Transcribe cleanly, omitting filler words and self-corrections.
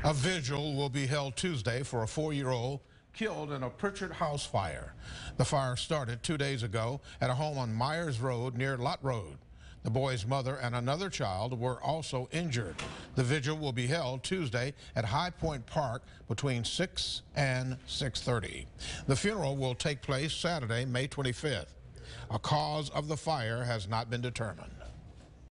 A vigil will be held Tuesday for a 4-year-old killed in a Prichard house fire. The fire started 2 days ago at a home on Myers Road near Lott Road. The boy's mother and another child were also injured. The vigil will be held Tuesday at High Point Park between 6 and 6:30. The funeral will take place Saturday, May 25th. A cause of the fire has not been determined.